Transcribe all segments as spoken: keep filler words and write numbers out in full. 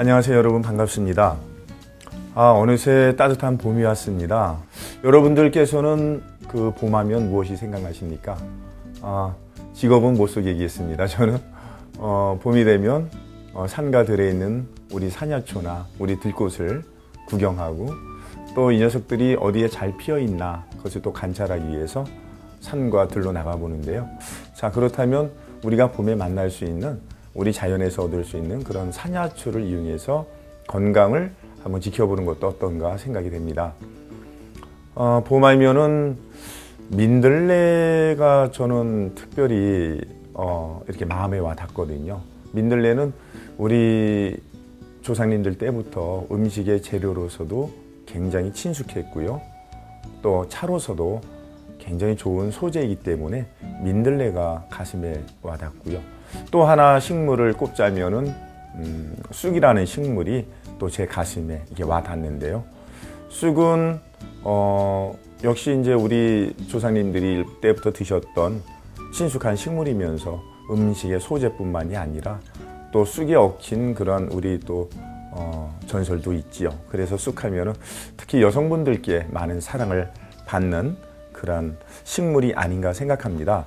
안녕하세요 여러분, 반갑습니다. 아, 어느새 따뜻한 봄이 왔습니다. 여러분들께서는 그 봄하면 무엇이 생각나십니까? 아, 직업은 못 속이겠습니다. 저는 어, 봄이 되면 어, 산과 들에 있는 우리 산야초나 우리 들꽃을 구경하고 또 이 녀석들이 어디에 잘 피어 있나 그것을 또 관찰하기 위해서 산과 들로 나가보는데요. 자, 그렇다면 우리가 봄에 만날 수 있는, 우리 자연에서 얻을 수 있는 그런 산야초를 이용해서 건강을 한번 지켜보는 것도 어떤가 생각이 됩니다. 어, 봄하면은 민들레가 저는 특별히 어, 이렇게 마음에 와 닿거든요. 민들레는 우리 조상님들 때부터 음식의 재료로서도 굉장히 친숙했고요. 또 차로서도 굉장히 좋은 소재이기 때문에 민들레가 가슴에 와 닿고요. 또 하나 식물을 꼽자면은 음, 쑥이라는 식물이 또 제 가슴에 이게 와 닿는데요. 쑥은 어, 역시 이제 우리 조상님들이 때부터 드셨던 친숙한 식물이면서 음식의 소재뿐만이 아니라 또 쑥에 얽힌 그런 우리 또 어, 전설도 있지요. 그래서 쑥하면은 특히 여성분들께 많은 사랑을 받는 그런 식물이 아닌가 생각합니다.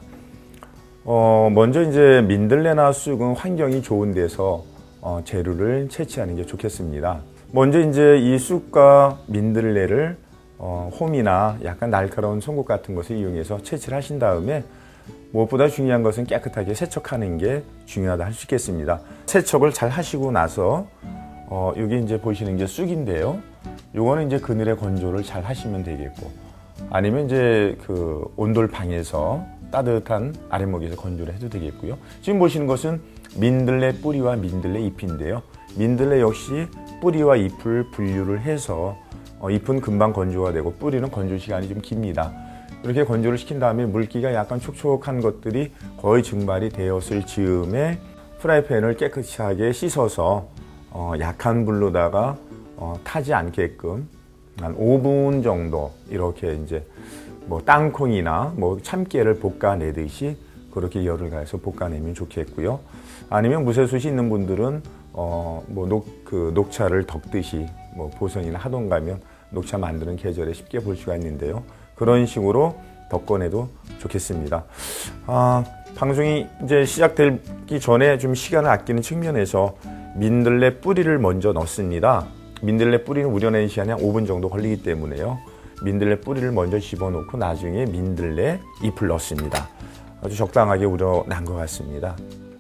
어, 먼저 이제 민들레나 쑥은 환경이 좋은 데서 어, 재료를 채취하는 게 좋겠습니다. 먼저 이제 이 쑥과 민들레를 어, 홈이나 약간 날카로운 송곳 같은 것을 이용해서 채취를 하신 다음에 무엇보다 중요한 것은 깨끗하게 세척하는 게 중요하다 할 수 있겠습니다. 세척을 잘 하시고 나서 어, 여기 이제 보시는 게 쑥인데요. 요거는 이제 그늘에 건조를 잘 하시면 되겠고, 아니면 이제 그 온돌방에서 따뜻한 아랫목에서 건조를 해도 되겠고요. 지금 보시는 것은 민들레 뿌리와 민들레 잎인데요. 민들레 역시 뿌리와 잎을 분류를 해서 어, 잎은 금방 건조가 되고 뿌리는 건조 시간이 좀 깁니다. 이렇게 건조를 시킨 다음에 물기가 약간 촉촉한 것들이 거의 증발이 되었을 즈음에 프라이팬을 깨끗하게 씻어서 어, 약한 불로다가 어, 타지 않게끔 한 오 분 정도 이렇게 이제 뭐 땅콩이나 뭐 참깨를 볶아내듯이 그렇게 열을 가해서 볶아내면 좋겠고요. 아니면 무쇠솥이 있는 분들은 어, 뭐 녹, 그 녹차를 덮듯이 뭐 보선이나 하동 가면 녹차 만드는 계절에 쉽게 볼 수가 있는데요. 그런 식으로 덮어내도 좋겠습니다. 아, 방송이 이제 시작되기 전에 좀 시간을 아끼는 측면에서 민들레 뿌리를 먼저 넣습니다. 민들레 뿌리는 우려내는 시간이 한 오 분 정도 걸리기 때문에요. 민들레 뿌리를 먼저 집어넣고 나중에 민들레 잎을 넣습니다. 아주 적당하게 우려난 것 같습니다.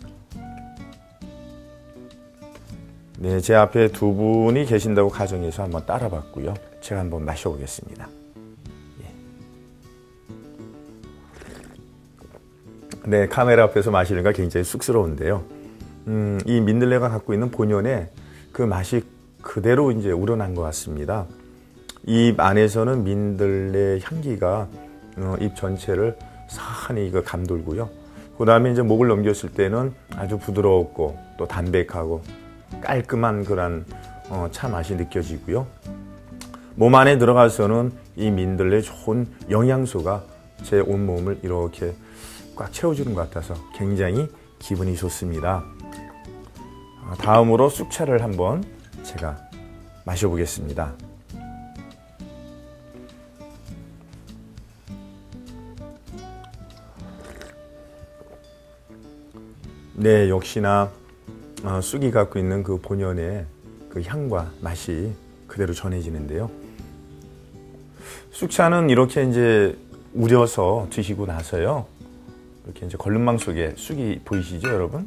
네, 제 앞에 두 분이 계신다고 가정해서 한번 따라봤고요. 제가 한번 마셔보겠습니다. 네, 카메라 앞에서 마시니까 굉장히 쑥스러운데요. 음, 이 민들레가 갖고 있는 본연의 그 맛이 그대로 이제 우러난 것 같습니다. 잎 안에서는 민들레 향기가 어, 잎 전체를 산히 이거 감돌고요. 그 다음에 이제 목을 넘겼을 때는 아주 부드럽고 또 담백하고 깔끔한 그런 어, 차 맛이 느껴지고요. 몸 안에 들어가서는 이 민들레 좋은 영양소가 제 온몸을 이렇게 꽉 채워주는 것 같아서 굉장히 기분이 좋습니다. 다음으로 쑥차를 한번 제가 마셔보겠습니다. 네, 역시나 어, 쑥이 갖고 있는 그 본연의 그 향과 맛이 그대로 전해지는데요. 쑥차는 이렇게 이제 우려서 드시고 나서요. 이렇게 이제 걸름망 속에 쑥이 보이시죠, 여러분?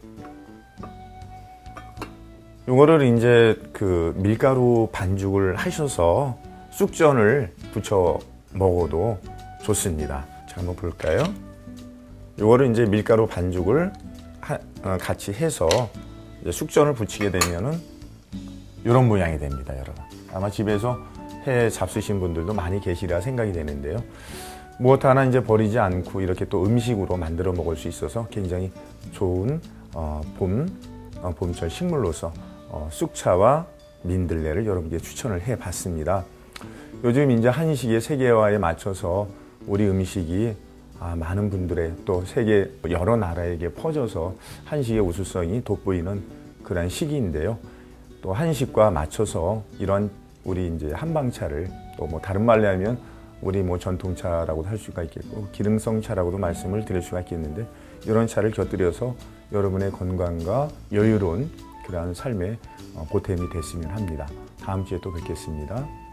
요거를 이제 그 밀가루 반죽을 하셔서 쑥전을 부쳐 먹어도 좋습니다. 자, 한번 볼까요? 요거를 이제 밀가루 반죽을 하, 어, 같이 해서 이제 쑥전을 부치게 되면은 이런 모양이 됩니다, 여러분. 아마 집에서 해 잡수신 분들도 많이 계시리라 생각이 되는데요. 무엇 하나 이제 버리지 않고 이렇게 또 음식으로 만들어 먹을 수 있어서 굉장히 좋은 어, 봄, 어, 봄철 식물로서 어, 쑥차와 민들레를 여러분께 추천을 해 봤습니다. 요즘 이제 한식의 세계화에 맞춰서 우리 음식이 아, 많은 분들의 또 세계 여러 나라에게 퍼져서 한식의 우수성이 돋보이는 그런 시기인데요. 또 한식과 맞춰서 이런 우리 이제 한방차를 또 뭐 다른 말로 하면 우리 뭐 전통차라고도 할 수가 있겠고 기능성 차라고도 말씀을 드릴 수가 있겠는데 이런 차를 곁들여서 여러분의 건강과 여유로운 그러한 삶의 보탬이 됐으면 합니다. 다음 주에 또 뵙겠습니다.